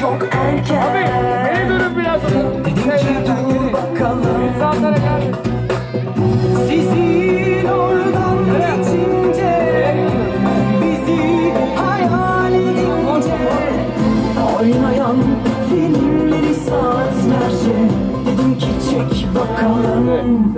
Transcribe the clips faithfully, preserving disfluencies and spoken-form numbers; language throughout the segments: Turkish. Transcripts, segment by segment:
çok erken. Abi beni durun biraz. Dedim ki dur bakalım. Sizin oradan geçince, bizi hayal edince, oynayan filmleri saatlerce, dedim ki çek bakalım.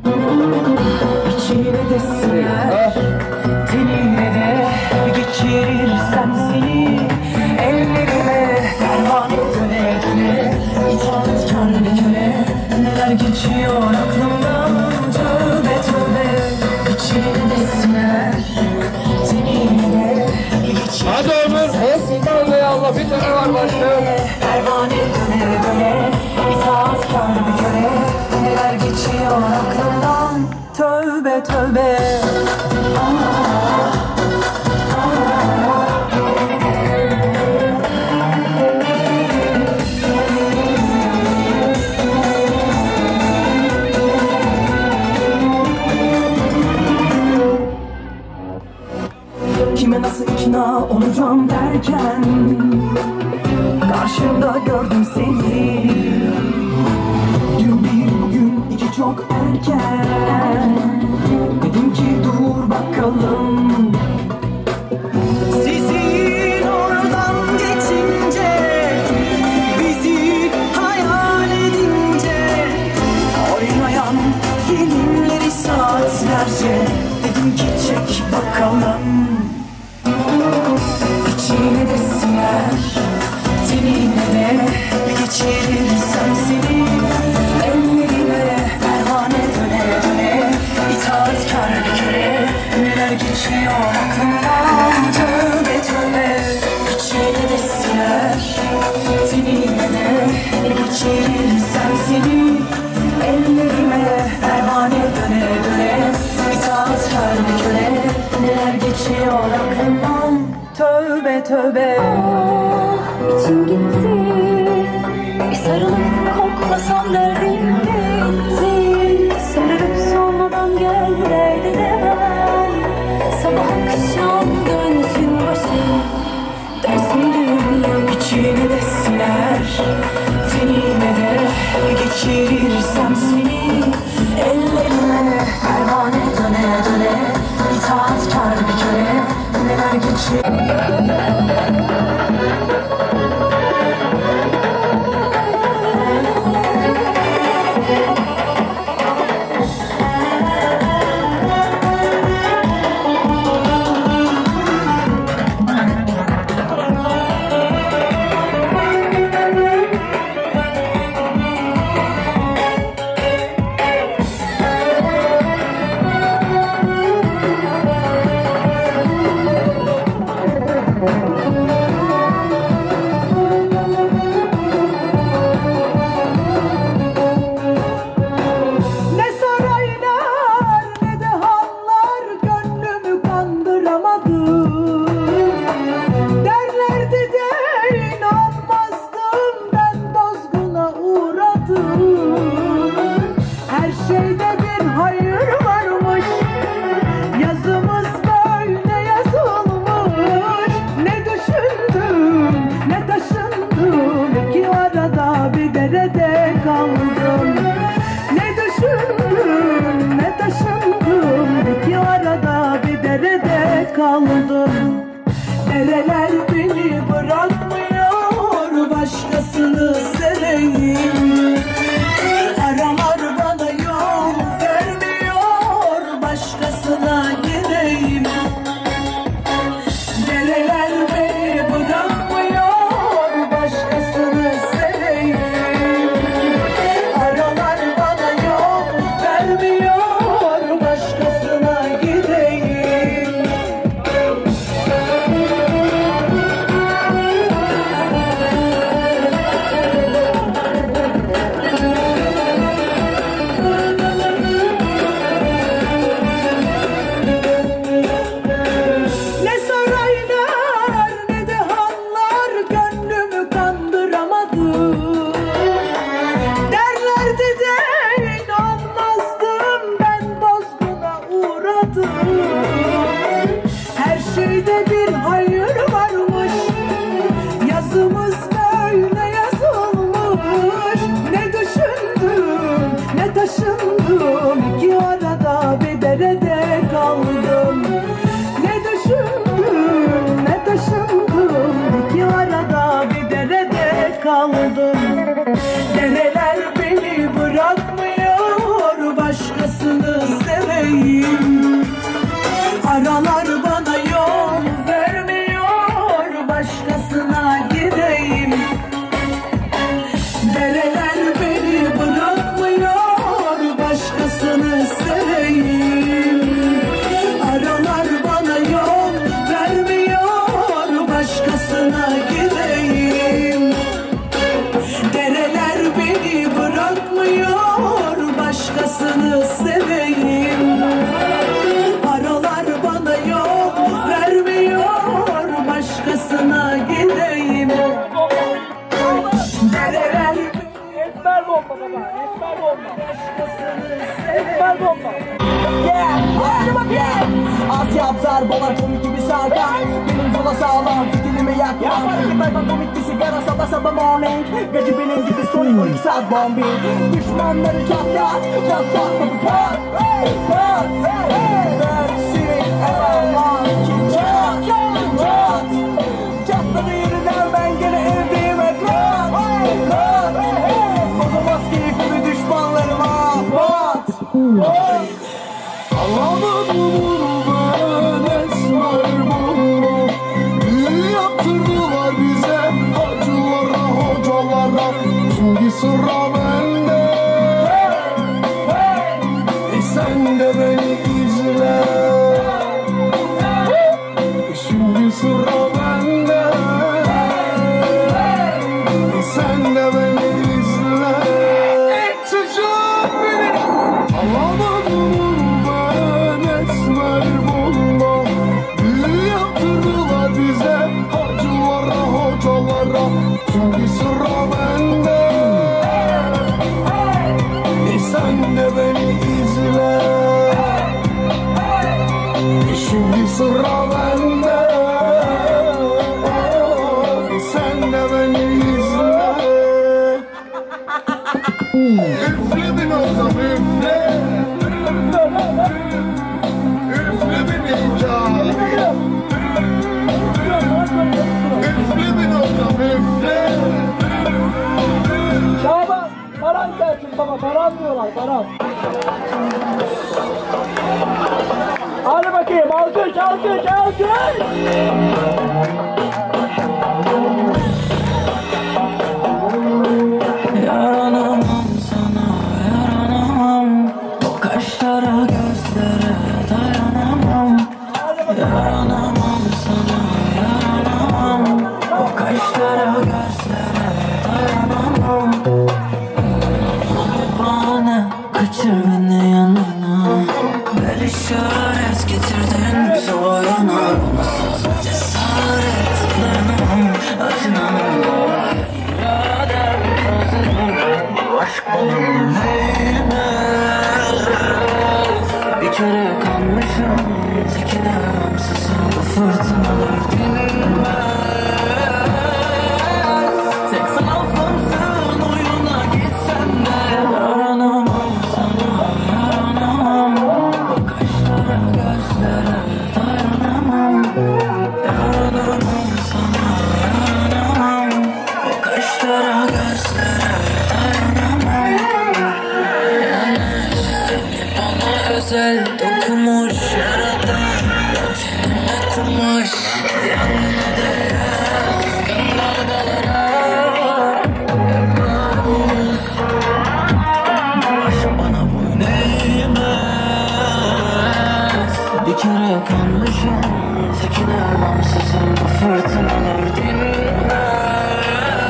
İçine de siner, tenine de geçirirsem seni, ellerime pervane döne döne, itaatkar bir köle. Neler geçiyor aklımdan, tövbe tövbe. İçine de siner, tenine de geçirirsem hadi Ömür, Osmanlı ya Allah, bir tane var başlıyor. pervane döne döne, itaatkar bir köle. Neler geçiyor aklımdan, tövbe tövbe. Kime nasıl ikna olacağım derken, karşımda gördüm seni. Dün bir bugün iki çok erken, dedim ki dur bakalım. Sizin oradan geçince, bizi hayal edince, oynayan filmleri saatlerce, dedim ki çek bakalım. İçine de siner, tenine de geçirirsem seni, ellerime pervane döne döne, itaatkar bir köle. Neler geçiyor aklımdan, tövbe tövbe. İçine de siner, tenine de geçirirsem seni, ellerime pervane döne döne, itaatkar bir köle. Neler geçiyor aklımdan, tövbe tövbe. İçim gitti, bir sarılıp koklasam derdim bitti. Sarılıp solmadan gel derdi demem. Sabah akşam dönsün başım, dönsün dünyam. İçine de siner, tenine de geçirirsem seni, ellerime pervane döne döne, itaatkar bir köle. Neler geçiyor. kaldım. Nereler beni bırakmıyor, başkasını seveyim. Aralar bana yol vermiyor, başkasına gideyim. Nereler beni bırakmıyor, başkasını seveyim. Aralar bana yol vermiyor, başkasına gideyim. kaldım. Dereler beni bırakmıyor, başkasını seveyim. Aralar bana yol vermiyor, başkasına gideyim. Dereler beni bırakmıyor, başkasını seveyim. Aralar bana yol vermiyor, başkasına gideyim. Dereler beni bırakmıyor, başkasını seveyim. Aralar bana yol vermiyor, başkasına gideyim. Dereler Esmer bomba baba, esmer bomba. Esmer bomba. Yeah, yeah. Asya abzar bolar komik gibi sarkar. Benim zola sağlam fitilimi yakmam. Tayfan komik bir sigara sabah sabah morning. Gacı benim gibi sonic on iki saat bombing. Düşmanları çatlat, çatlat mı pat, pat. Ben seni aman ki çat, çat. Çatladı yeniden ben gene evdeyim hep rahat, rahat. Bozamaz keyfimi düşmanlarıma pat, pat. Anlamadım bunu ben esmer bunu. Büyü yaptırdılar bize hacılara hocalara. Şimdi sıra bende. E sen de beni izle. E şimdi sıra bende. E sen de beni izle. Çocuk benim. Anlamadım bize hacılara hocalara. Şimdi sıra bende. E sen de beni izle. E şimdi sıra bende. E sen de beni izle. Üfle bin olsam üfle. Üfle bin incan. Şaban, paran gelsin baba, paran diyorlar, paran. Hadi bakayım, alkış, alkış, alkış. Yaranamam sana, yaranamam. O kaşlara, gözlere dayanamam. Yaranamam sana, yaranamam. O kaşlara, gözlere dayanamam. Bana kaçır beni yanına. Ver işaret getirdin bizi o yana. Nasıl cesaret dayanamam, acınamam. İradem hazırım, aşk bana değmez. Bir kere kanmışım, tekine ramsızım. Bu fırtınalar dinmez. Tek zaafımsın, oyuna gitsen de. Yaranamam sana, yaranamam. O kaşlara, gözlere dayanamam. Yaranamam sana, yaranamam. O kaşlara, gözlere dayanamam. Yani seni bana özel dokumuş yaradan. Tenime kumaş, yanına değer. Kıskanlardalara hep maruz. Aşk bana boyun eğmez. Bir kere kanmışım, tekine ramsızım. Bu fırtınalar dinmez.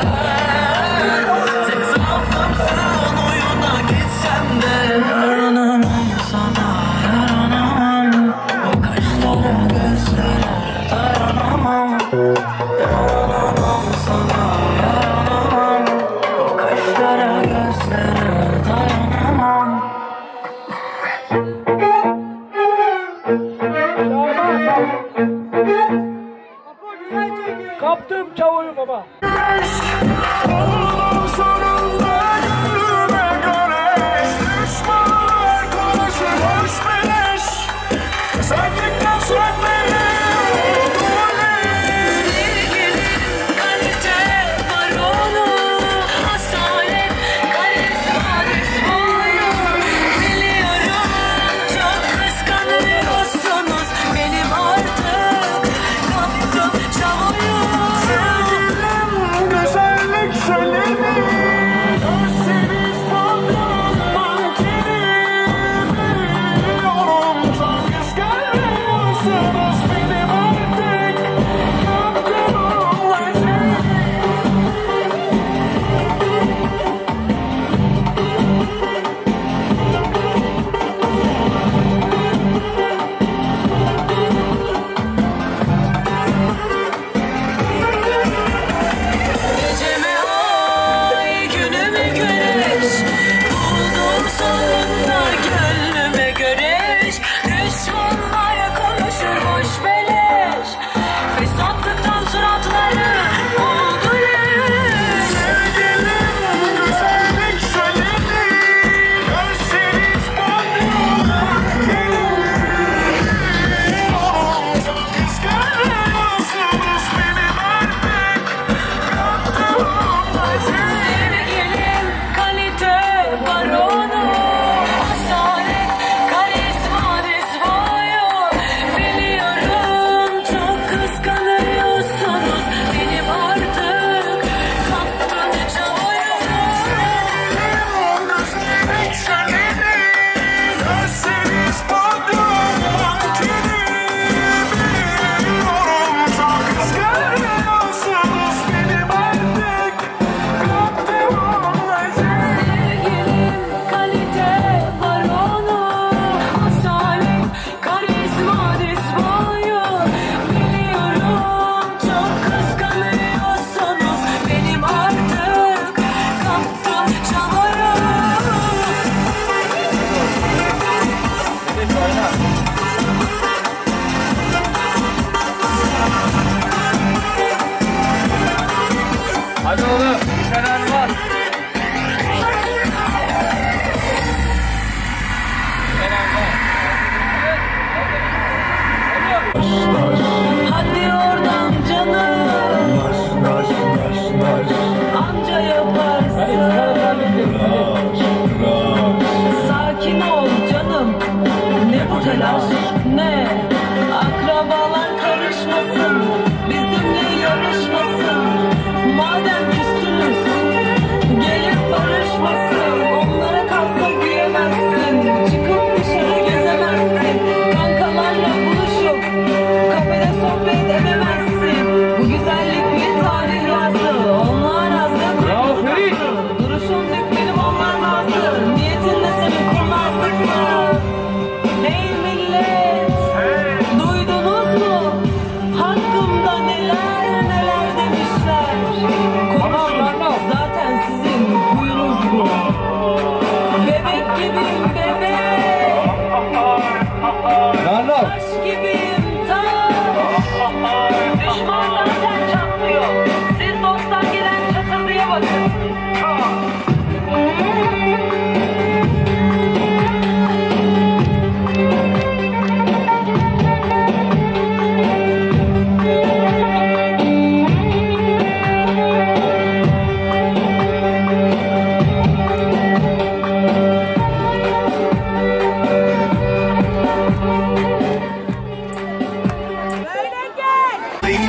Tek zaafımsın, oyuna gitsem de. Yaranamam sana, yaranamam. O kaşlara, gözlere dayanamam. Yaranamam sana, yaranamam. O kaşlara, gözlere dayanamam. Kaptım çavuru baba. Oğlum sonunda gönlüme göre. Düşmanlar konuşur hoş beleş. Sevdikten sönmeli. Sevgilim kalite var onun.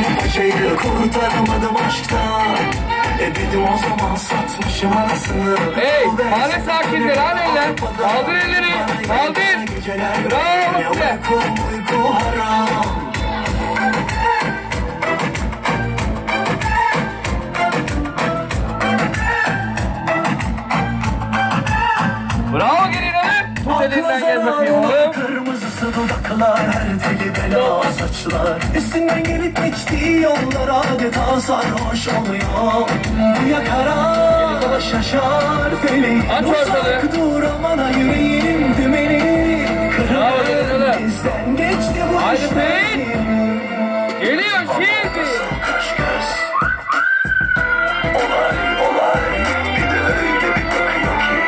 yine paçayı kurtaramadım aşktan. E dedim o zaman satmışım anasını. Hey, mahalle sakinleri hadi eller. Kaldır elleri, kaldır. Bravo size. Uyku uyku haram. Bravo gelin hanım. Tut elinden gel bakayım oğlum. Kırmızısı dudaklar, her teli bela saçlar. Üstünden gelip geçtiği yollar adeta sarhoş oluyor. Bu yakara şaşar feleği. Aç ortalığı. Dur amana yüreğim dümeni. Bravo gelin hanım. Bizden geçti bu Haydi işler. Bey. Geliyor şimdi. Kaş göz. Olay olay. Bir de öyle bir bakıyor ki.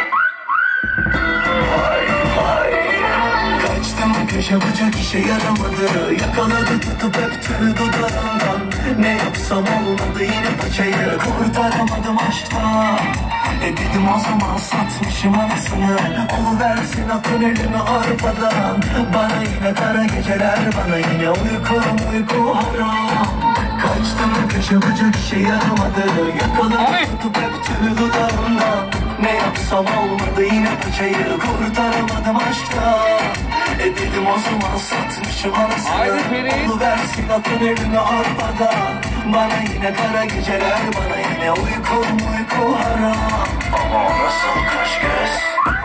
Vay vay. Kaçtım köşe bucak işe yaramadı. Yakaladı tutup öptü dudağından. Ne yapsam olmadı yine paçayı kurtaramadım aşktan. E dedim o zaman satmışım anasını. Oluversin atın elimi arpadan. Bana yine kara geceler, bana yine uyku uyku haram. Kaçtım köşe bucak işe yaramadı. Yakaladı tutup öptü dudağından. Ne yapsam olmadı yine paçayı kurtaramadım aşktan. E dedim o zaman satmışım anasını. Oluversin atın elimi arpadan. Bana yine kara geceler, bana yine uyku uyku haram. Ama nasıl kaş göz.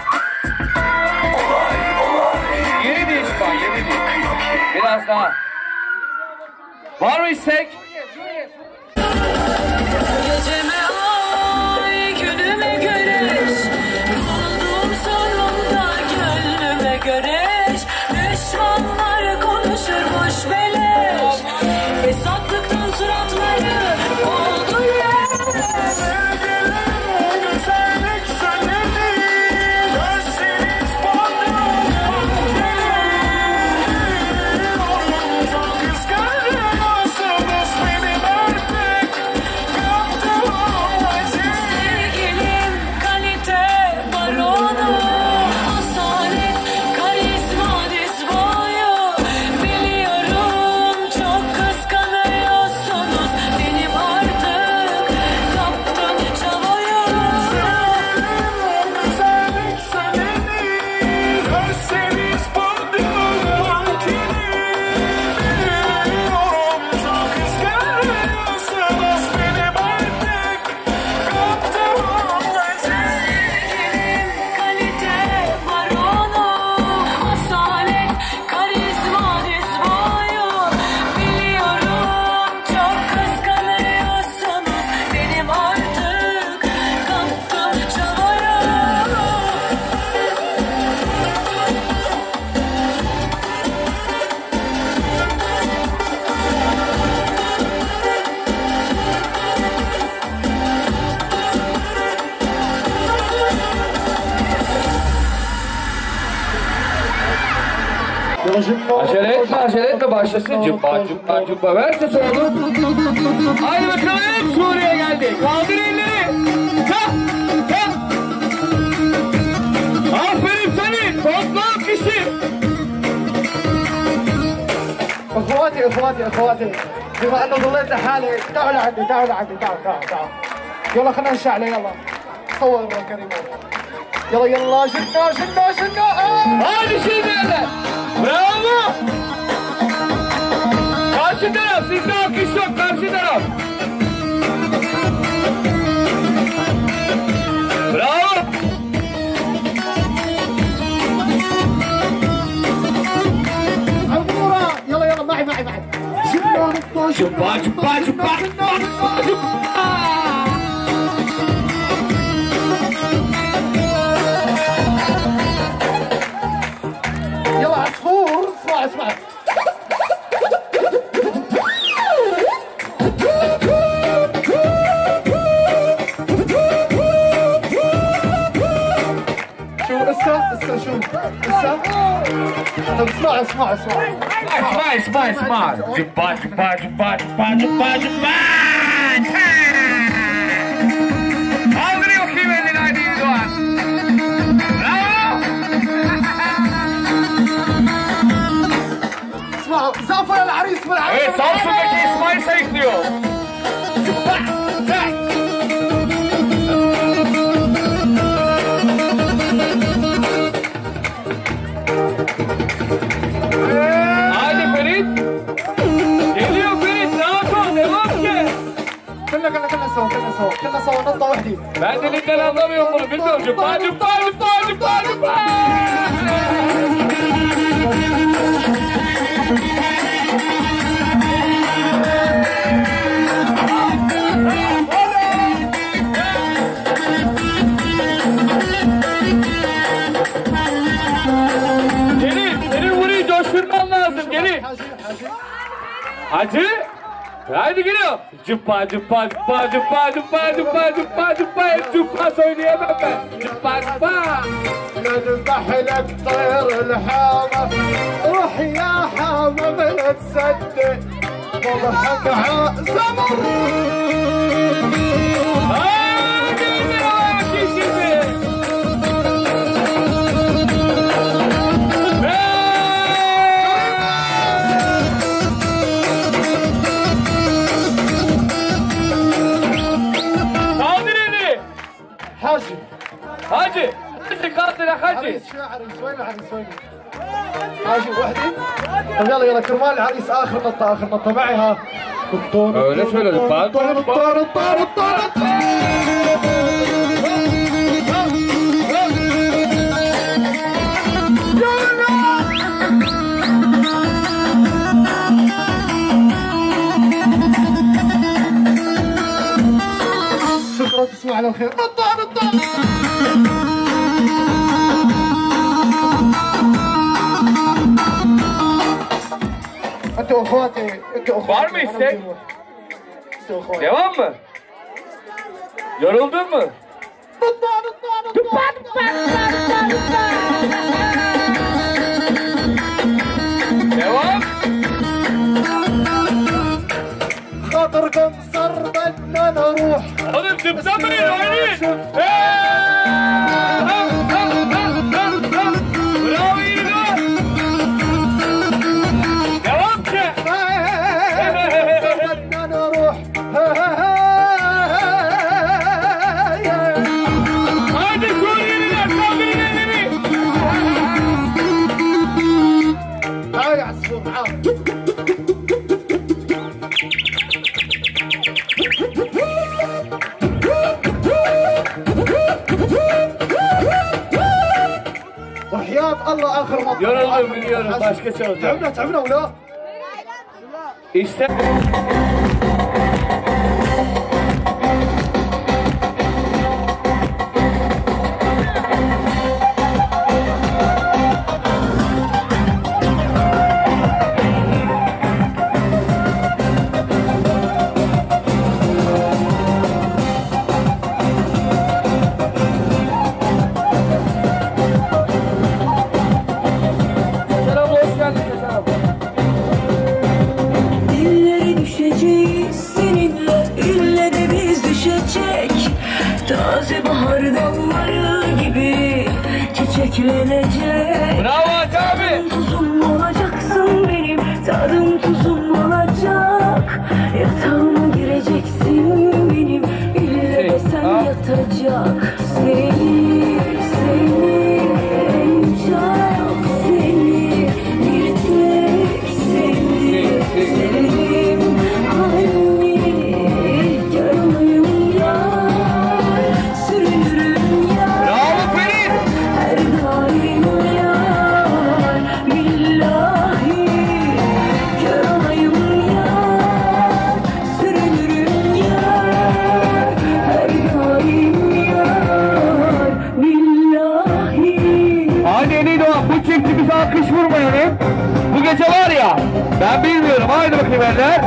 Olay olay. Yeni değil şu an, yeni değil. Biraz daha. Var mı istek? Geceme ay, günüme güneş, buldum sonunda gönlüme göreş. Düşmanlar konuşurmuş beleş, fesatlıktan suratları oldu yer. Güzellik senin değil, özseniz bana çok kıskanıyorsunuz benim artık. Sevgilim kalite baronu, asalet karizma diz boyu. Biliyorum çok kıskanıyorsunuz benim artık. Kaptım çabayı. Güzellik senin değil, özseniz bana biliyorum çok kıskanıyorsunuz benim artık. Sevgilim kalite baronu, asalet karizma diz boyu. Biliyorum çok kıskanıyorsunuz benim artık. Kaptım çabayı. Acele etme, acele etme. Başlasın. Cıbba cıbba cıbba. Ver ses oğlum. Haydi bakalım. Suriye geldi. Kaldır elleri. Kalk. Kalk. Aferin senin. Toplam kişi. اخواتي اخواتي اخواتي بما انه ضليت لحالي تعالوا لعندي تعالوا لعندي تعالوا تعالوا تعالوا يلا خلينا نشعل يلا صور يا كريم يلا يلا شلنا شلنا شلنا آه. Hadi şimdi eller. Bravo. Karşı taraf. Sizde alkış yok. Karşı taraf. Bravo. عمورة يلا يلا معي معي معي شلنا نطة Cıbba cıbba cıbba cıbba cıbba. يلا عصفور اسمع اسمع شو لسه لسه شو لسه طب اسمع اسمع اسمع اسمع اسمع اسمع. Cıbba cıbba cıbba cıbba cıbba cıbba. Kaldırıyor kim elini haydi Doğan. Bravo. اسمعوا زعفر العريس İsmail. Evet, Samsun'daki İsmail sayıklıyor. Hadi Ferit. Geliyor Ferit, rahat ol, devam ki. كلنا كلنا كلنا سوا كلنا سوا كلنا سوا نطة وحدي. Ben dilinden anlamıyorum bunu, bilmiyorum. Cıppa cıppa cıppa cıppa cıppa. Gelin, senin burayı coşturman lazım, gelin. Hacı. Haydi geliyor. Cıppa cıppa cıppa cıppa cıppa cıppa cıppa cıppa hep cıppa söyleyemem ben. Cıppa cıppa. نذبح لك طير الحامة روح يا حامة لا تصدق وضحك عزمر Hadi geliyor kişisi. Kaldır elini. حاجي Hacı. Hacı kaldır hacı. عريس شاعري وين العريس وين حاجي وحدي طب يلا يلا كرمال العريس اخر نطة اخر نطة معي ها Öyle söyledim. Bak bak bak. شكرا تصبح على خير نطة نطة انتوا اخواتي انتوا اخواتي Var mı istek? انتوا اخواتي Devam mı? Yoruldun mu? Devam. خاطركم صر بدنا نروح Oğlum zıplamayın, oynayın. Bravo İdo. Devam ki. بدنا نروح Hadi Suriyeliler, kaldırın elini. تعال يا عصفور تعال وحياة الله اخر مطلب Yoruldum biliyorum, başka çalacağım. تعبنا تعبنا ولا İşte. Selam, hoş geldin. Selam. Dillere düşeceğiz seninle, ille de biz düşecek. Taze bahar dalları gibi çiçeklenecek. Bravo Hacı abi. Tuzum olacaksın benim, tadım tuzum olacak. Yatağıma gireceksin benim, ille de sen Ha? yatacak. Seni, seni, en çok seni, bir tek seni severim. Halini görmeyim yar, sürünürüm yar. Bravo Ferit. Her daim yar, billahi kör olayım yar, sürünürüm yar. Her daim yar, billahi. Hadi Eni Doğan, bu çiftçi bize alkış vurmayalım. Bu gece var ya, ben bilmiyorum. Haydi bakayım eller.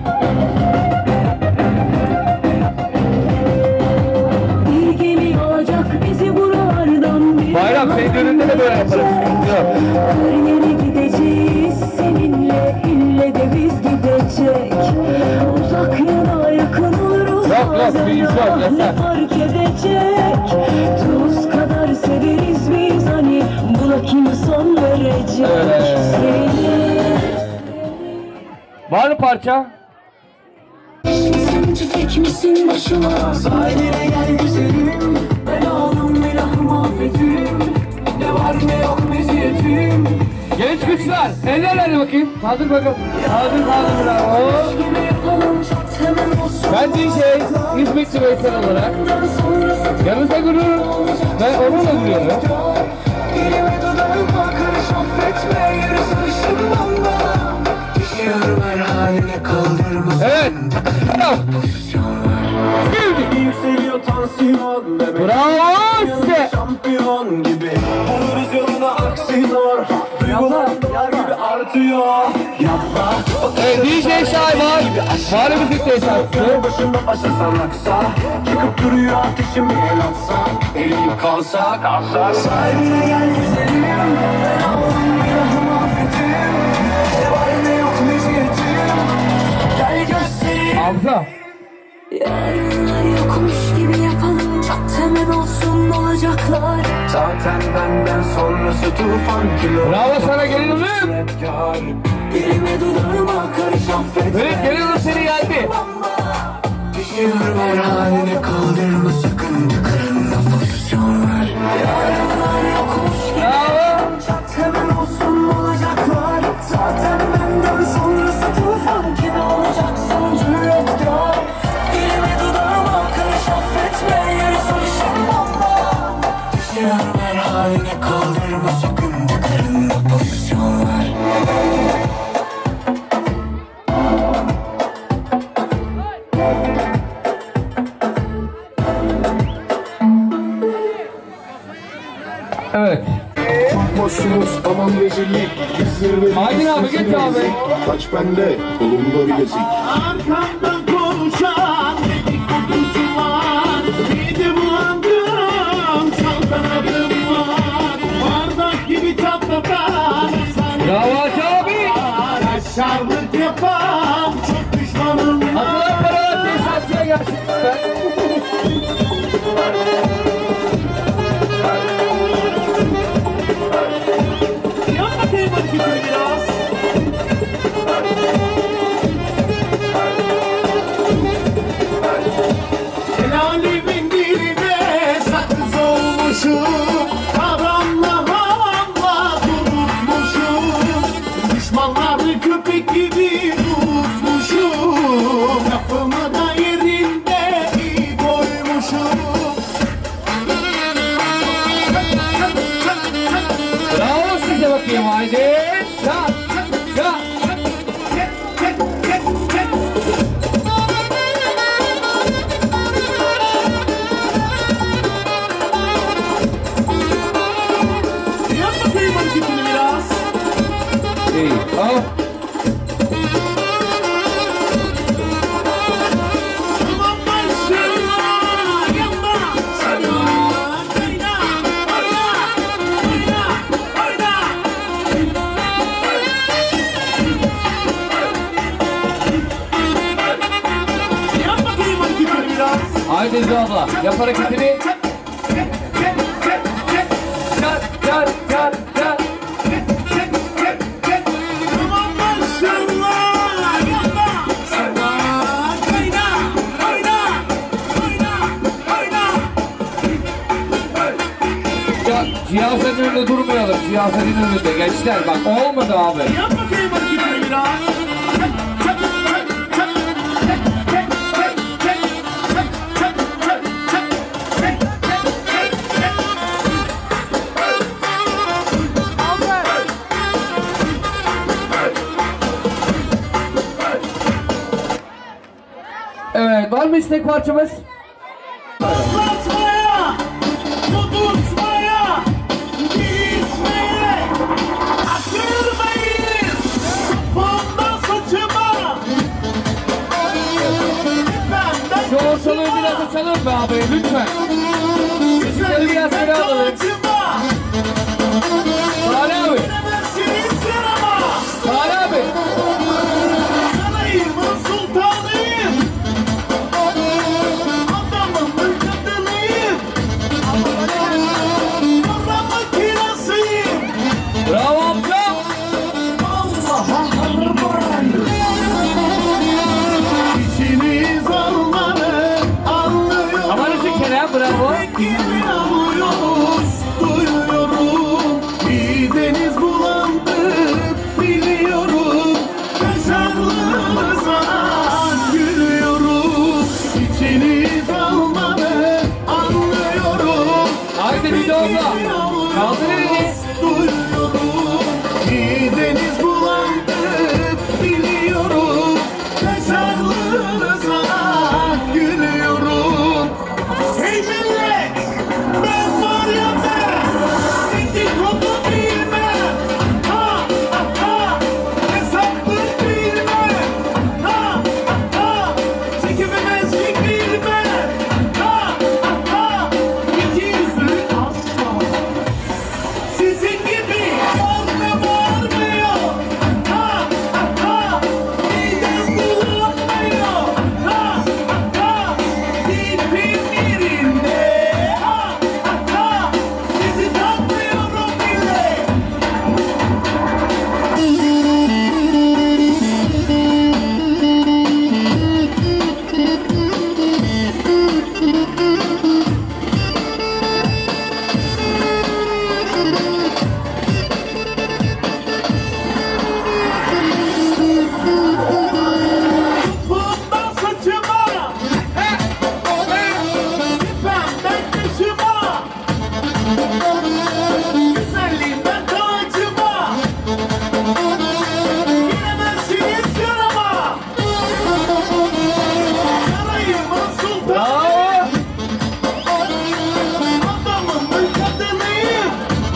Bir gemi alacak bizi buralardan. Bir Bayram, senin önünde de böyle yaparız. Yok. her yere gideceğiz seninle, ille de biz gidecek. Uzak yana yakın oluruz. Yok, yok, bazen biz yok, ah, yeter. ne fark edecek? Tuz kadar severiz biz hani, buna kim son verecek? Evet. Seni Var mı parça? Sen tüfek misin başıma? Sahile gel güzelim. Ben oğlum ilahım affetim. Ne var ne yok meziyetim. Genç güçler, eller hadi bakayım. Kaldır bakalım. Kaldır kaldır bravo. Ben D J, hizmetçi Veysel olarak yanınızda gurur ve onunla duruyorum. Evet. Yükseliyor tansiyon bebek. Bravo size. Şampiyon gibi buluruz yoluna aksi zor. Duygular gibi artıyor. Yapma. Evet, D J Şahin var. Mali müzik tesisatçı. Başında başlasan aksa. Çıkıp duruyor ateşim bir el atsa. Elim kalsa kalsa. Sahibine gel güzelim. Ben oğlum ilahım affetim. Ne var ne yok meziyetim. Gel göstereyim. Hamza. Yarınlar yokmuş gibi yapalım. Çok temel olsun olacaklar. Zaten benden sonrası tufan kilo. Bravo sana gelinim. Dilime dudağıma karış affet. Evet gelinim seni geldi. Düşüyorum her haline kaldırma sakın. Tıkırında pozisyon ver. Yarınlar yokmuş gibi Bravo. çok temel olsun olacaklar. Zaten benden sonrası tufan gibi olacaksın cüretkar. Dilime dudağıma karış affetme. Yarısı işin bomba. Düşüyorum her haline kaldırma sakın. Tıkırında pozisyon ver. Evet. Boşsunuz aman rezillik. Aydın abi geç abi. Kaç bende kolumda bilezik. Arkamdan konuşan dedikoducu var. Mide bulandım saltanadım var. Bardak gibi çatlatan Bravo abi. şarlık yapan çok düşmanım var. Atılan paralar tesisatçıya gelsin. Yap bakayım hareketini biraz. Helalimin diline sakız olmuşum. Karanla havamla durutmuşum. Düşmanları köpek gibi tutmuşum. Lafımı da yerinde iyi koymuşum. Bravo size bakayım haydi. Çat çat. Yap bakayım hareketini biraz. İyi. Al. Aman başına yanma. Sana oyna, oyna, oyna, oyna. Yap bakayım hareketini biraz. Haydi Ezgi abla. Yap hareketini. Çat çat çat çat. Aman başına yanma. Sana oyna, oyna, oyna, oyna. Ya cihazın önünde durmayalım. Cihazın önünde gençler bak olmadı abi. Yap bakayım hareketini biraz. Evet var mı istek parçamız? Patlatmaya, tutmaya, gitmeye, akırmayın, sapından saçıma. Benden Şu ortalığı biraz açalım be abi lütfen. Müzikleri biraz geri alalım. Salih abi. Salih abi. Sarayımın sultanıyım. Adamın kadınıyım. Para makinasıyım. Bravo amca. Allah'a harman. bravo. Kimi alıyoruz, duyuyorum. Bir deniz bulandı, biliyorum. Kaşarlarınıza gülüyoruz. İçiniz almalı, anlıyorum. Haydi bir de abla. Kaldır elini. Duyuyorum. Bir deniz bulandı, biliyorum. Kaşarlarınıza gülüyorum. Hey millet, ben var ya ben, dedikodu bilmem. Ha ha ha, hesaplık bilmem. Ha ha ha, çekememezlik bilmem. Ha ha ha, iki yüzlük asla. Sizin gibi varmı varmıyor. Ha ha ha, midem bulanmıyor. Ha ha ha, keyfim yerinde. Ha ha ha, sizi takmıyorum bile. Bundan saçıma, küpemden kaşıma, güzelliğimden tacıma, giremezsiniz yarama. Sarayımın sultanı, adamımın kadınıyım,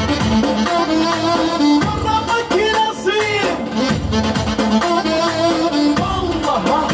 para makinasıyım. Vallahi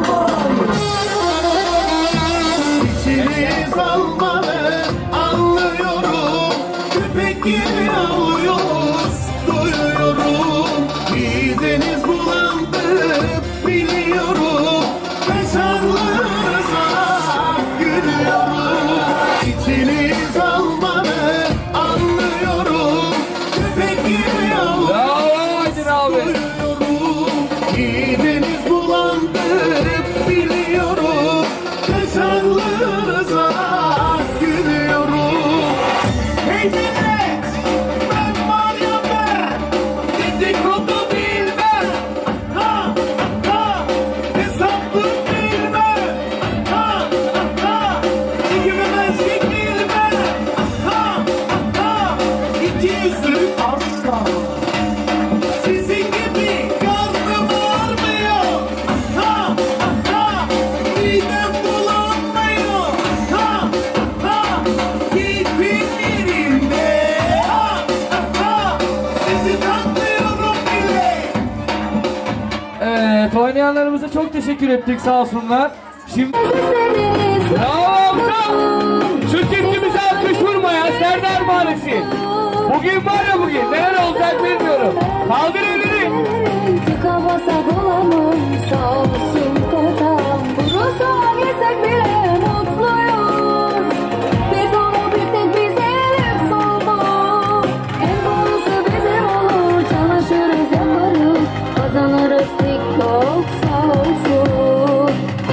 İçiniz almalı, anlıyorum. Köpek gibi alıyoruz, duyuyorum. Bir deniz bulandı, biliyorum. Kaşarlarınıza gülüyorum. İçiniz almalı, anlıyorum. Köpek gibi alıyoruz. Bravo Aydın abi. Bir deniz bulandı, biliyorum. Kaşarlarınıza gülüyorum. Hey millet, ben var ya ben, dedikodu bilmem. Ha ha, hesaplık bilmem. Ha ha, çekememezlik bilmem. Ha ha, iki yüzlük asla. Sizin gibi karnım ağrımıyor. Ha ha, midem bulanmıyor. Ha ha, keyfim yerinde. Ha ha, sizi takmıyorum bile. Evet, oynayanlarımıza çok teşekkür ettik, sağ olsunlar. Şimdi bravo bravo. Şu çiftimize alkış vurma ya, Serdar Mahallesi. Bugün var ya bugün, neler olacak bilmiyorum. Kaldır elini. Tıka basa bulamam, sağ olsun kocam. Burası yesek bile mutluyuz. Bir konu bir tek bize lüks oldu. En doğrusu bizim olur, çalışırız yaparız. Kazanırız TikTok sağ olsun.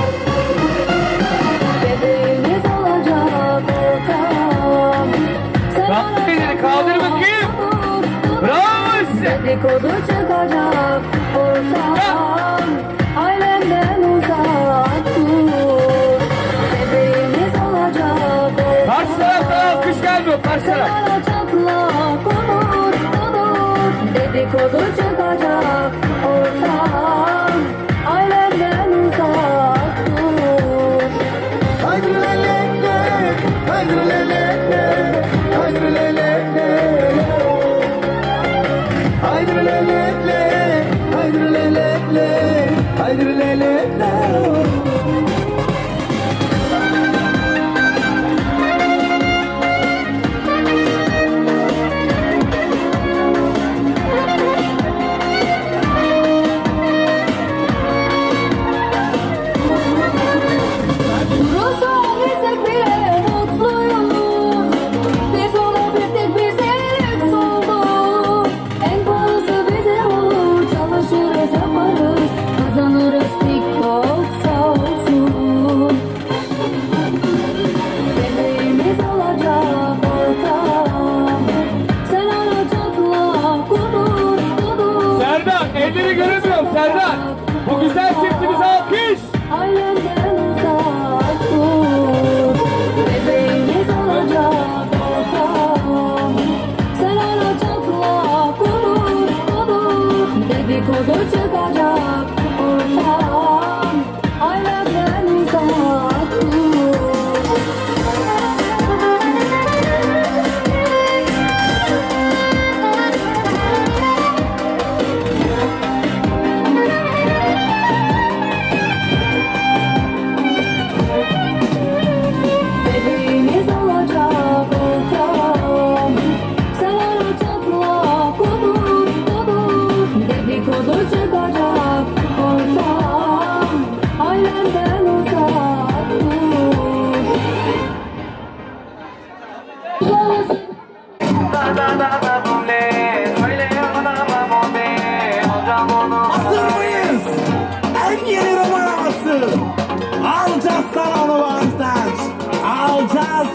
Bebeğimiz olacak ortam. Kaldır elini, kaldır bakayım. Bravo size. Dedikodu çıkacak ortam. Ailemden uzak dur. Bebeğimiz olacak ortam. Karşı taraftan alkış gelmiyor, karşı taraf. Kenara çatlak olur, olur. Dedikodu çıkacak ortam. Ailemden uzak dur. Haydi lelekle, haydi lelekle, haydi lelekle. Haydi lelekle.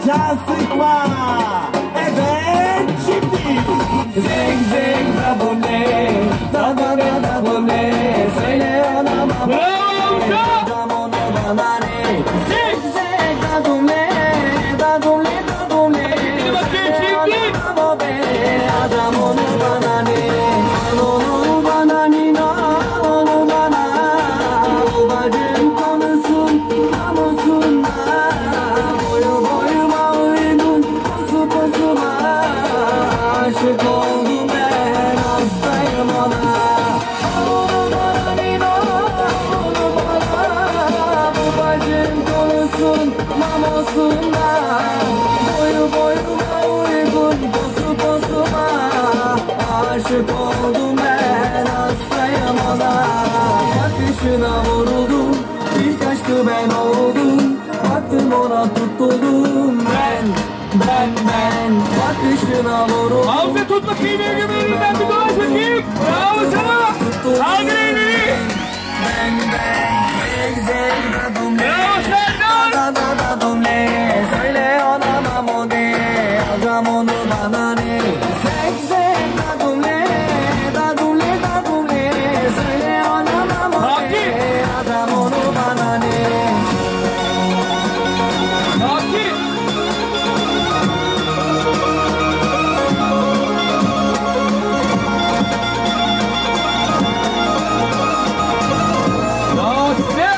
can sıkma. Evet şimdi. Zeng zeng da bu ne? Da da da da bu ne? Söyle ona baba. Adam onu bana ne? Zeng zeng da bu ne? Da bu ne da bu ne? Söyle ona baba. Adam onu bana ne? Onu bana ne? Onu bana. Babacım konuşsun namusunda. Boyu boyuma uygun posu posuma. Aşık oldum ben hastayım ona. Onu bana ne? Onu bana. Babacım konuşsun namusunda. Boyu boyuma uygun posu posuma. Aşık oldum ben hastayım ona. Bakışına vuruldum, ilk aşkı ben oldum. Baktım ona tutuldum ben, ben, ben. Bakışına vuruldum. Ağzı tut bakayım egemenliğinden bir dolaş bakayım. Bravo sana. Kaldır elini. Ben, ben, zek zek dadum ne? Bravo Serdar. Da da da dadum ne? Söyle ona mamo de. Adam onu bana ne? Zek zek dadum ne? Dadum ne dadum ne? Söyle ona mamo de. Adam onu bana ne? Sakin. Bravo size.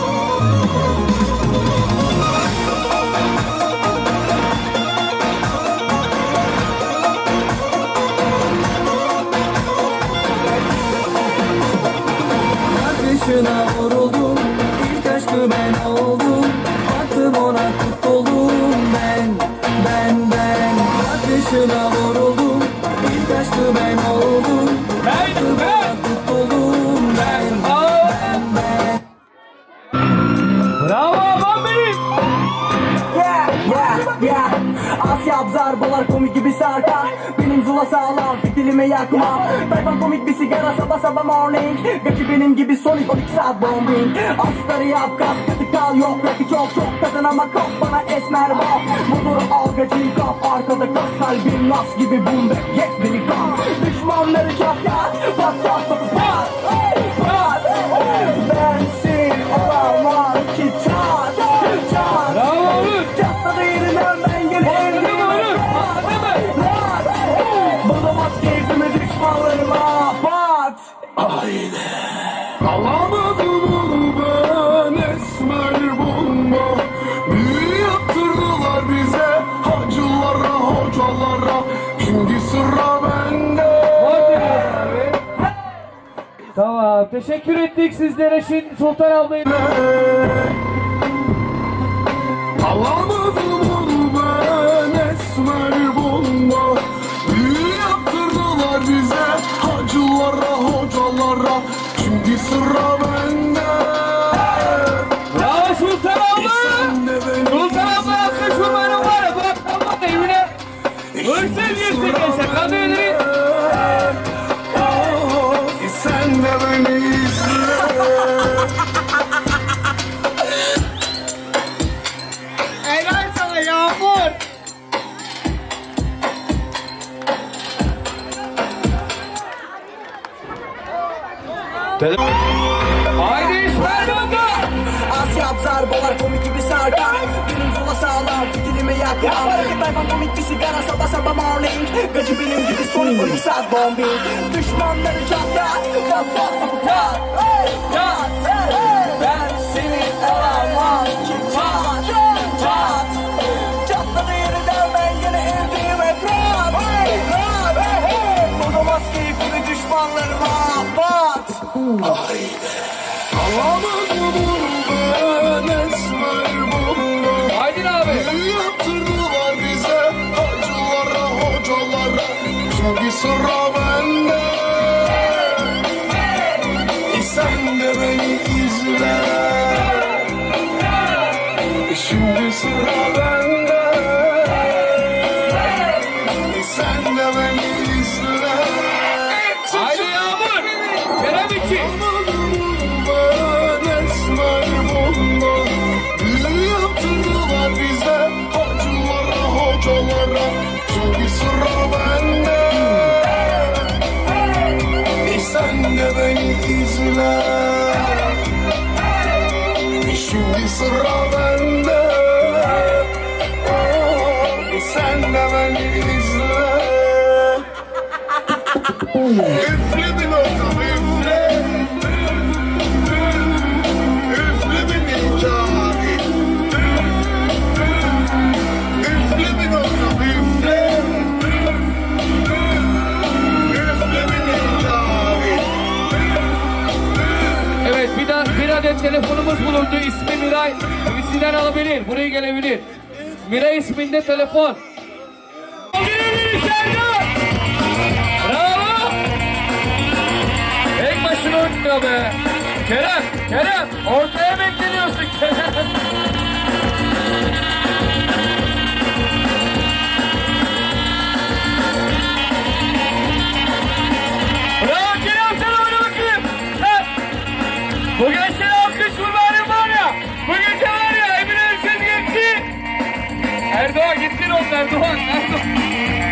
Bakışına vuruldum, ilk aşkı ben oldum. Baktım ona tutuldum ben, ben, ben. Bakışına vuruldum, ilk aşkı ben oldum. Baktım ona tutuldum ben, ben, ben. Bravo aman benim. Yeah, yeah, yeah. Asya abzarbalar komik gibi sarkar. Benim zula sağlam, fitilimi yakmam. Tayfan komik bir sigara sabah sabah morning. Gaki benim gibi sonic on iki saat bombing. Astarı yap kas, kötü kal yok. Rakı çok çok kadın ama kop bana esmer bak. Motoru al gacıyı kap. Arkada kas kalbim nas gibi boom back. Yek beni kap. Düşmanları çatlat. Pat pat pat pat. Pat. Ben seni alamam ki çat. Çat. Bravo oğlum. Çatladı yerinden ben gelip Patladı mı oğlum? Patladı mı? Bulamaz keyfimi düşmanlarıma pat. Alamadım onu ben esmer bomba. Büyü yaptırdılar bize hacılara hocalara. Şimdi sıra bende. Tamam teşekkür ettik sizlere. Şimdi Sultan ablayı. Alamadım onu ben esmer bomba. Büyü yaptırdılar bize hacılara hocalara. Şimdi sıra bende. Bravo Sultan abla. Sultan abla yaptı şu benim var ya. Bak tamam da evine. Hırsız girsin gençler. Kadınları. Sen de beni izle. Helal sana Yağmur. Haydi İsmail Baba. Asya abzarbalar komik gibi sarkar. Benim zula sağlam, fitilimi yakmam. Tayfan komik bir sigara sabah sabah morning. Gacı benim gibi sonic on iki saat bombing. Düşmanları çatlat. Pat pat pat pat. Pat. Ben seni alamam ki çat. Çat. Çatladı yeriden ben gene evdeyim hep rahat. Rahat. Bulamaz keyfimi düşmanlarıma pat. Alamadım onu ben esmer bomba. Aydın abi. Büyü yaptırdılar bize hacılara hocalara. Şimdi sıra bende. Sen de beni izle. Şimdi sıra bende. Sen de beni izle. Haydi Yağmur. Kerem içi. Ben esmer bomba. Büyü yaptırdılar bize hacılara izle. Şimdi sıra bende. Oh, sen de beni izle. Üfle bir nokta üfle. Üfle bir cahil. Üfle bir nokta üfle. Üfle bir cahil. Evet, bir, da, bir adet telefonumuz bulundu. İsmi Miray. Birisinden alabilir. Buraya gelebilir. Miray isminde telefon. Bravo. Tek başına oynuyor be. Kerem, Kerem. Ortaya bekleniyorsun Kerem. Bravo Kerem, sen oyna bakayım. Sen. Bu gençlere alkış vurmanın var ya. Bu gece var ya, Emine Erşez geçti. Erdoğan gittin oğlum, Erdoğan. Erdoğan.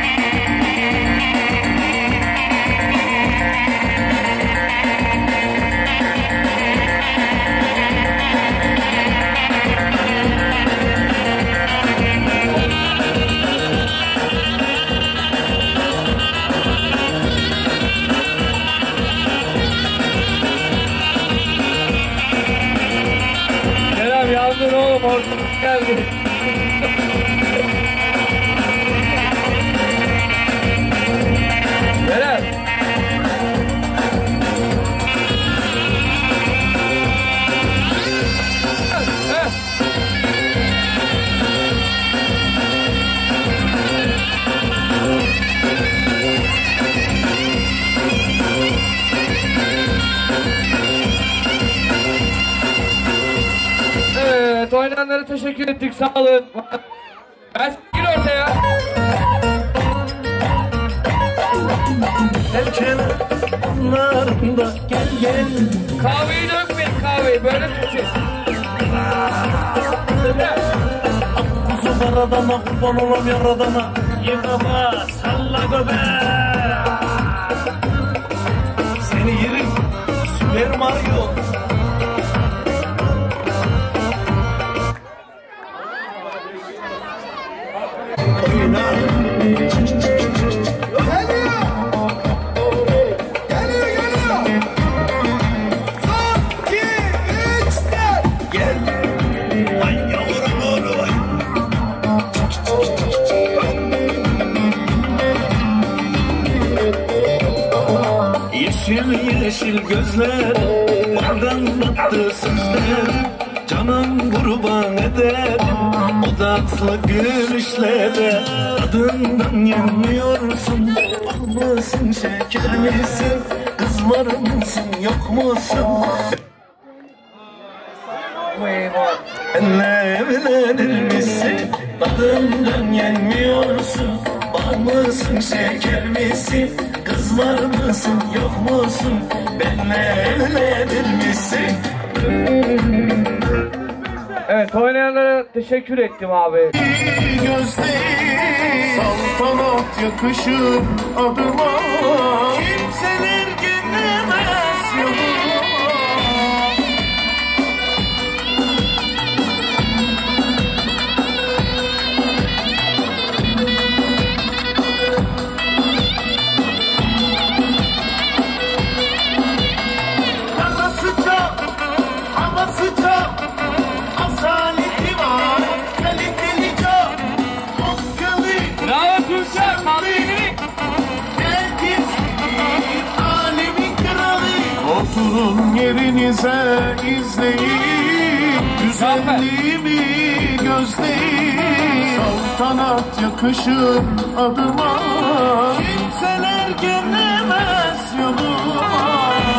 Kerem yandın oğlum, ortalık geldi. Kerem. Evet, oynayanlara teşekkür ettik, sağ olun. Ben gir ortaya. El kenarlarında gel gel. Kahveyi dökmeyin, kahveyi böyle tutacağız. Kuzu var adama, kurban olam yaradana. Yıkama, salla göbe. Seni yerim, Süper Mario. Yeşil yeşil gözler, bardan battı sözler. Canım kurban eder, o tatlı gülüşlere. Tadından yenmiyorsun, bal mısın, şeker misin? Kız var mısın, yok musun? Benle evlenir misin? Tadından yenmiyorsun, bal mısın, şeker misin? Kız var mısın, yok musun? Benle evlenir misin? Evet, oynayanlara teşekkür ettim abi. Gözlerin saltanat yakışır adıma. Kimseler gelemez yanıma. Hava sıcak, hava sıcak. Asaleti var, kaliteli can. Okkalı, Bravo Türkçe, kahveyi. herkes alemin kralı. Oturun yerinize izleyin. Güzelliğimi gözleyin. Saltanat yakışır adıma. Kimseler gelemez yanıma.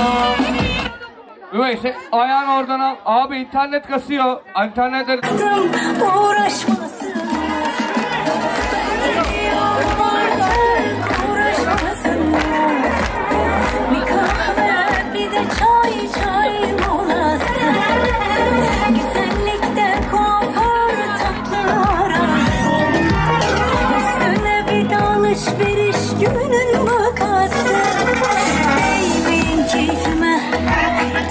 Neyse, ayağını oradan al. Abi internet kasıyor. İnternetten... Uğraşmasın. Uğraşmasın. Bir kahve bir de çay çay molası. Güzellikte kuaför tatlı arası. Üstüne bir de alışveriş günün vakası. Değmeyin keyfime.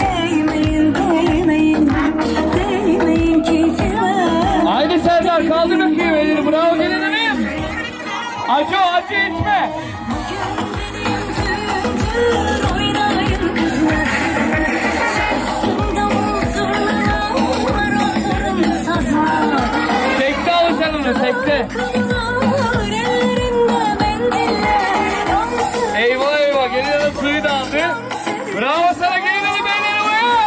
Acı o, acı içme. Tekte alacağım onu, tekte. Eyvah eyvah, gelin hanım suyu da aldı. Bravo sana, gelin hanım, beyler havaya.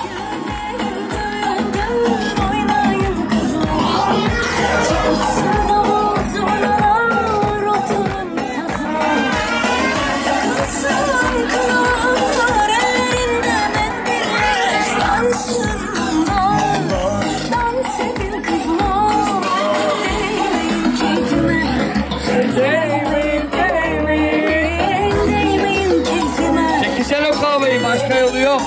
Çekişelim kahveyi, başka yolu yok.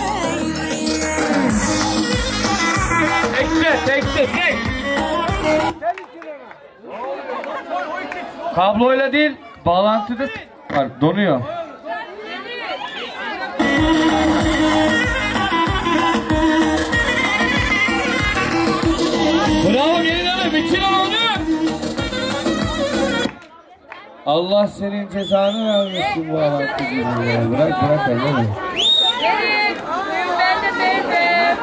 Tekte, tekte, tek. Kabloyla değil, bağlantıda var, donuyor. Bravo gelin hanım, bitir onu. Allah senin cezanı vermesin bu bağlantı gibi. Bırak bırak öyle mi? Gelin, ben de teyze.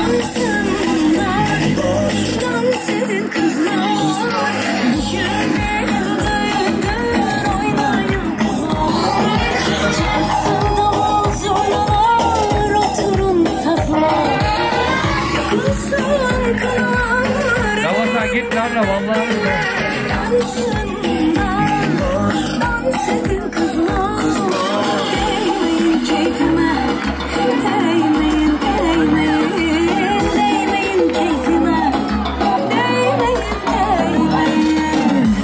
Ramazan git lan, vallahi. Dans edin kızlar, değmeyin keyfime, değmeyin, değmeyin, değmeyin keyfime, değmeyin, değmeyin.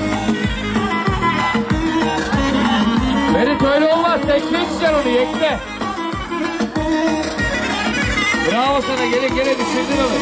Ferit öyle olmaz, tekte içeceksin onu, yekle. Bravo sana, gele gele düşürdün onu.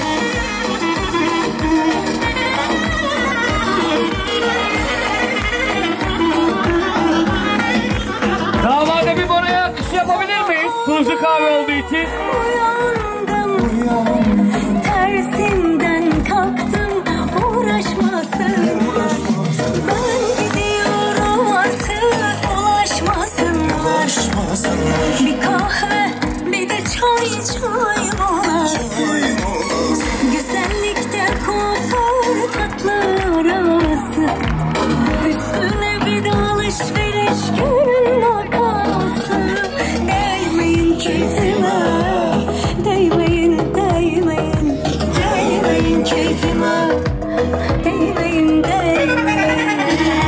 Dağlarda bir buraya iş yapabilir miyiz? Tuzlu kahve olduğu için. Uyandım, uyandım, tersinden kalktım, uğraşmasın. Ben gidiyorum artık, ulaşmasınlar. Bir kahve, bir de çay, çay molasın. Güzellikte kuaför tatlı orası. Üstüne bir de alışveriş günün vakası. Değmeyin keyfime, değmeyin, değmeyin, değmeyin keyfime, değmeyin, değmeyin.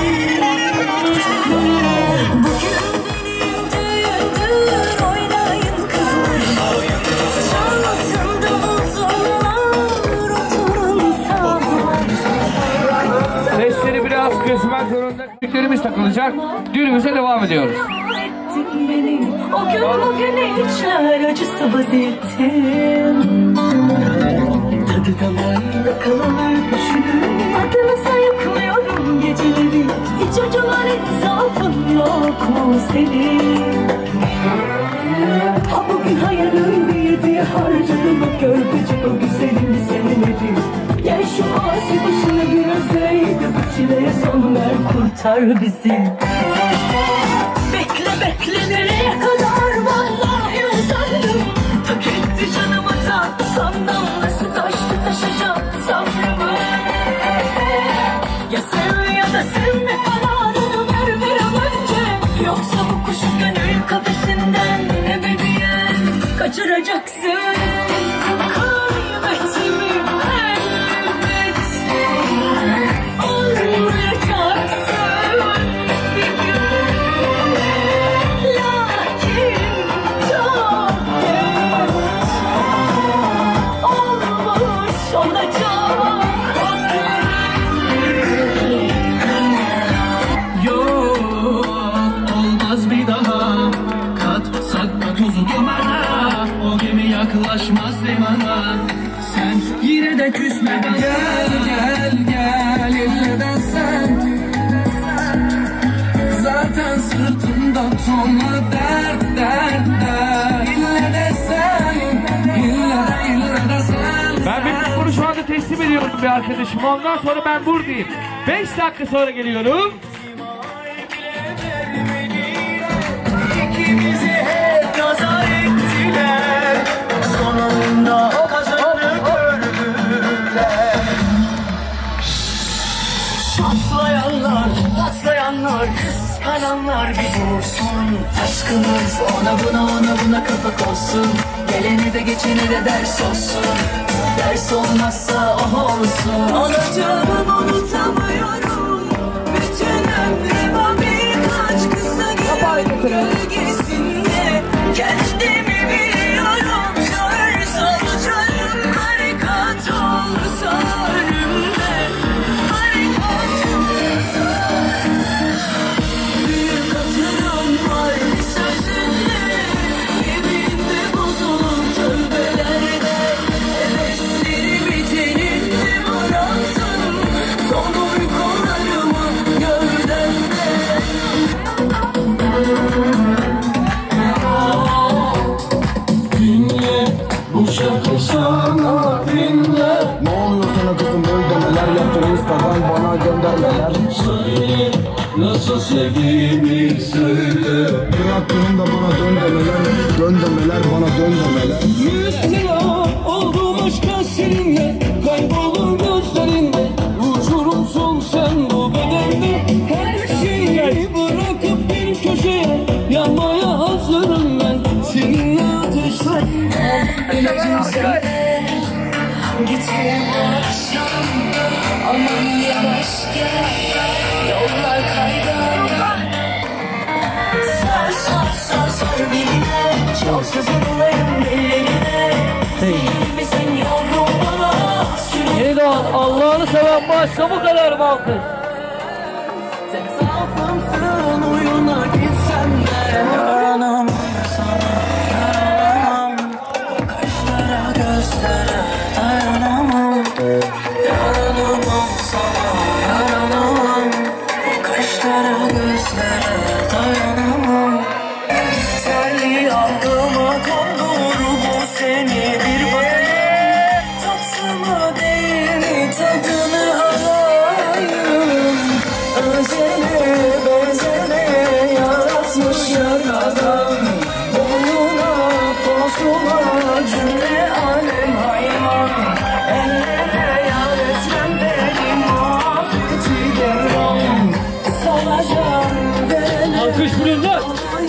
Bugün benim düğündür, oynayın kızlar. Çalmasın davul zurnalar, oturun sağlar. Sesleri biraz kısmak zorunda. Büyüklerimiz takılacak. Düğünümüze devam ediyoruz. Ettin beni, o gün bugüne içer acısı vaziyettim. Tadı damağımda kalır düşünürüm, adını sayıklıyorum geceleri. Hiç acılar insafın yok mu senin? Ha bugün hayalım bir diye harcadım o körpecik o güzelim seneleri. Gel şu asi başını biraz eğdi, bu çileye son ver, kurtar bizi. Bekle bekle nereye kadar, vallahi uzandım. Tak etti canımı tak, sandım nasıl taştı taşacak sabrımı. Ya sev ya da sevme, kararını ver bir an önce. Yoksa bu kuşu gönül kafesinden ebediyen kaçıracaksın. Kaybetimi elbet olmayacaksın bir gün. Lakin çok geç olmuş olacak. Yok olmaz bir daha, katsak da tuzu dumana, o gemi yaklaşmaz limana. Sen yine de küsme bana. Gel gel gel ille de sen. Zaten sırtımda tonla dert dert dert. İlle de sen, ille de ille de sen. Ben mikrofonu şu anda teslim ediyorum bir arkadaşıma. Ondan sonra ben buradayım. beş dakika sonra geliyorum. ikimizi hep nazar ettiler. Sonunda o kazanı gördüler. Patlayanlar, patlayanlar, kıskananlar bir dursun. Aşkımız ona buna ona buna kapak olsun. Gelene de geçene de ders olsun. Ders olmazsa o olsun. Olacağımı unutamıyorum. Bütün ömrüm o birkaç kısa gün gölgesinde. Kendimi biliyorum. Şair salacağım. Barikat olsa önümde. Barikat olsa. Büyük hatırım var bir sözünle. Yeminle bozulup tövbelerde. Heveslerimi tenimde bıraktım. Son uykularımı gövdemde. Dinle bu şarkı sana dinle. Ne oluyor sana kızım böyle demeler yaptın Instagram bana göndermeler. Söyle nasıl sevdiğimi söyle. Bıraktığım da bana dön demeler. Dön demeler bana dön demeler. Müstela oldum aşka seninle. Kaybolur gözlerinde. Uçurumsun sen bu bedende. Her şeyi bırakıp bir köşeye yanmaya hazırım ben. Seninle ateşle. İlacım sende. Gitme bu akşam. Aman yavaş gel. Yollar kaygan. Sar sar sar sar beline. Çok sızılayım ellerine. Sevgili sen yavrum bana. Yeni doğan Allah'ını seven başla bu kadar mı alkış? Sen zaafımsın uyuna gitsen de. Yaranam sana yaranam. Kaşlara gözlere dayanamam. Yaranamam sana yaranamam. Kaşlara gözlere dayanamam. Terli algıma kondur bu seni bir bakayım. Tatlı mı değil mi tadını alayım. Özene benzene yaratmış yaradan. Boynuna postuma cümle alem hayvan. Ellere yar etmem benim muhabbeti devran. Solacağım dene. Alkış bunlar.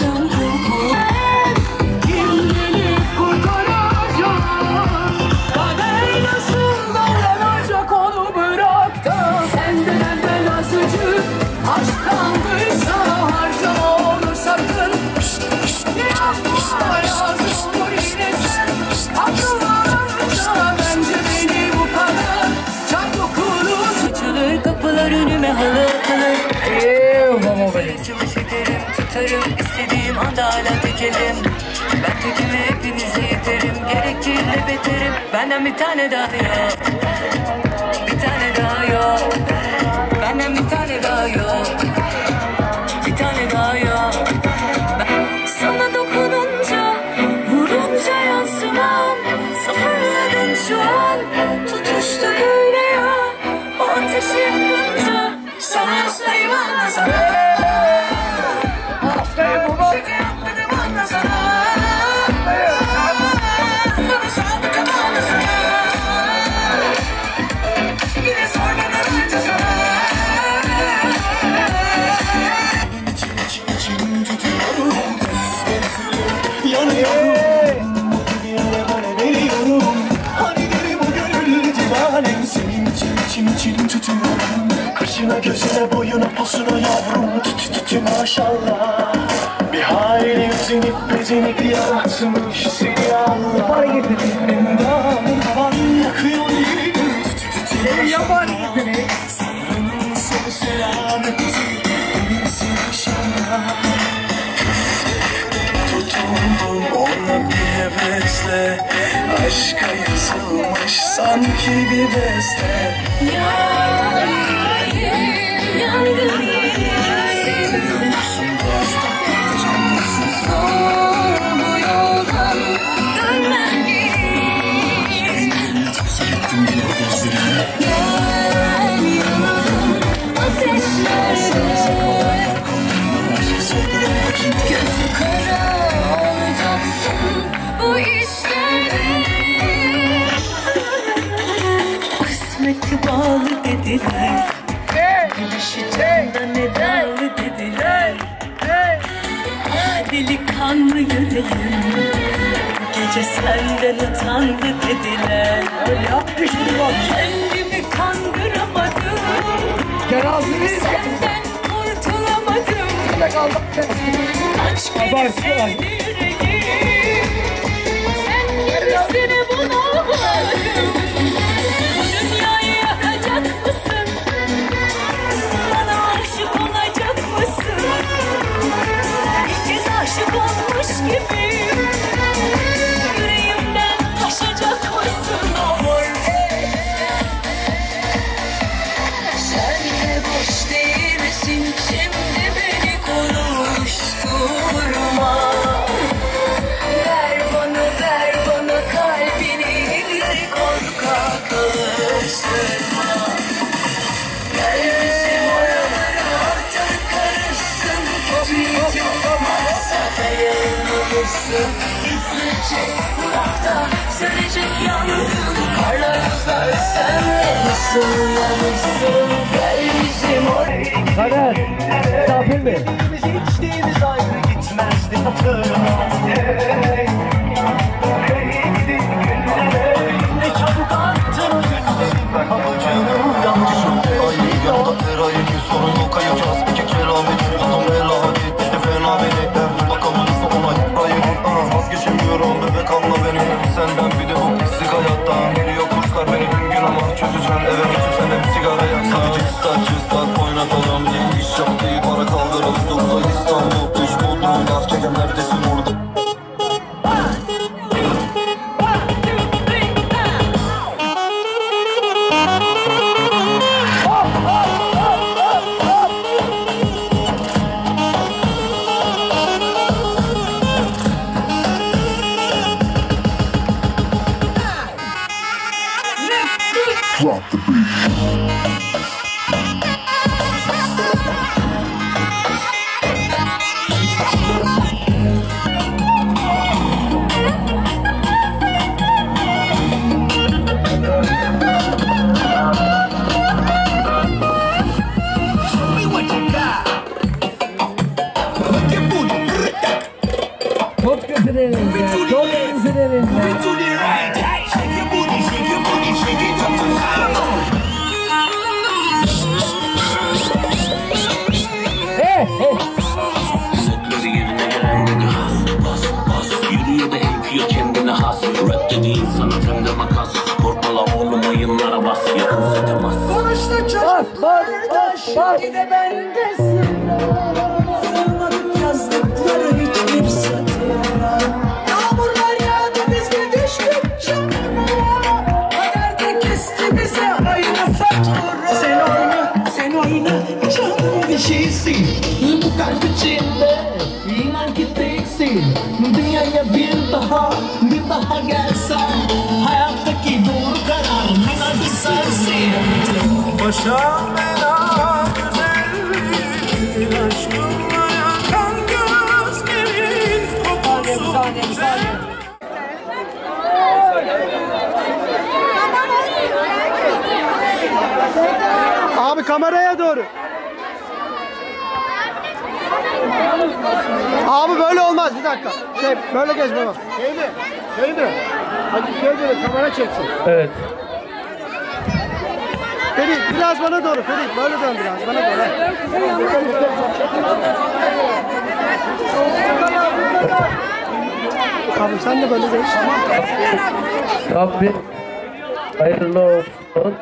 Kim gelip kurtaracak? Kader nasıl davranacak onu bırak da. Senden evvel azıcık aşk kaldıysa harcama onu sakın. Ne yapma yazık olur yine sen. Akıllarınca bence beni bu kadar çabuk unut. Açılır kapılar önüme halı atılır. Saçımı çekerim, tutarım istediğim anda hala tekelim. Ben tekime hepinizi yeterim, gerektiğinde beterim. Benden bir tane daha yok, bir tane daha yok. Benden bir tane daha yok, bir tane daha yok. Ben sana dokununca, vurunca yansımam. Sıfırladın şu an, tutuştu böyle ya. O ateşi yakınca, sana hastayım anlasana. Şaka yapmadım anlasana. Bana sadık ama anlasana. Bir de sormadan önce sana. İçim içim içim tutuyorum. Yanıyorum. Bir yere böyle veriyorum. Hani deli bu gönül divanem. Senin için içim içim tutuyorum. Kaşına gözüne boyuna posuna yavrum. Tut tut tut maşallah. Bir hayli üzenip bezenip yaratmış seni Allah. Para getirin. Endamın havan yakıyor yüreğim. Yapan getirin. Sanrı'nın sonu selameti. Benimsin inşallah. Tutundum ona bir hevesle. Aşka yazılmış sanki bir beste. Yangın yangın zor bu yoldan dönmem hiç. Gel yanalım ateşlerde. Gözü kara Güneşi candan edalı dediler. Ah delikanlı yüreğim, bu gece senden utandı dediler. Kendimi kandıramadım, senden kurtulamadım. Kaç kere sevdi yüreğim, sen gerisini bulamadım. Dünyayı yakacak mısın? Bana aşık olacak mısın? İlk kez aşık olmuş gibi yüreğimden taşacak mısın? Sen de boş değilsin, şimdi beni konuşturma. Ver bana, ver bana kalbini, bir korkak alıştırma. Gel bizim oralara ortak karışsın, kötü yapmazsa dayanamazsın. İzleyecek kulakta sönecek yangın, karlar uzar sen nasıl yanırsın? Gel bizim oraya. Kader, misafir mi? Biz içtiğimiz ayrı gitmezdi hatırına. Ne çabuk attın o günleri, havucunu yanmışım. Aynı yanda her ay iki sorun yok kayacağız. İki keramet, adam helaket, işte fena beni. Bakamadıysa olay, hayır ah, vazgeçemiyorum bebek anla beni. Senden bir de bu pislik hayattan geliyor kurslar beni gün gün ama çözeceğim eve geçirsen hep sigara yaksan. Cıstak cıstak oynatalım, iyi iş yaptı para kaldıralım. Dursa İstanbul, dış Bodrum, gaz çeken neredesin orada? Drop the beat. Çok güzel çok güzel. Hey, hey. Sözleri yerine gelen de gaz. Bas bas yürüyor da ekiyor kendine has. Rap dediğin sanat hem de makas. Korkmala oğlum oyunlara bas. Yakınsa temas. Konuştu çocuklarda şimdi de bende sıra. Sığmadık yazdıkları hiçbir satıra. Yağmurlar yağdı biz de düştük canıma. Kader de kesti bize aynı fatura. Sen oyna, sen oyna canım bir şeysin. Bu kalp içinde inan ki teksin. Dünyaya bir daha, bir daha gelsen. Hayattaki doğru karar inan ki sensin. Başa bela güzel, aşkımla yakan gözlerin kokusu güzel. Abi kameraya doğru. Abi böyle olmaz bir dakika. Şey böyle geç baba. Şey mi? Şey mi? Hadi gel böyle kamera çeksin. Evet. Ferit biraz bana doğru Ferit böyle dön biraz bana doğru. Abi sen de böyle geç. Rabbim hayırlı olsun.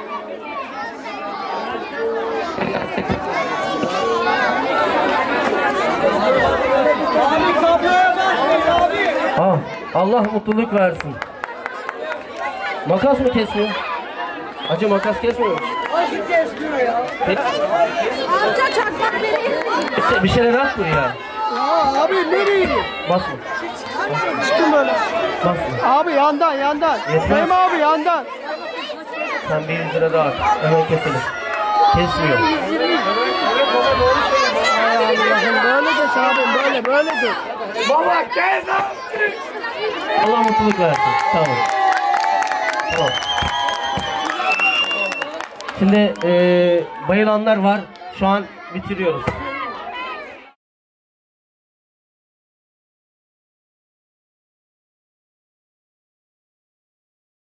Ah, Allah mutluluk versin. Makas mı kesiyor? Acı makas kesmiyor. Acı kesmiyor ya. Amca çakmak beni. Bir şeyler at buraya. Ya abi nereye? Basma. Çıkın böyle. Basma. Abi yandan yandan. Yetmez. Fehmi abi yandan. Sen bir yüz lira daha at. Hemen keselim. Kesmiyor. Ay Allah'ım böyle geç abi böyle böyle dur. Baba kes Allah mutluluk versin. Tamam. Tamam. Şimdi e, bayılanlar var. Şu an bitiriyoruz.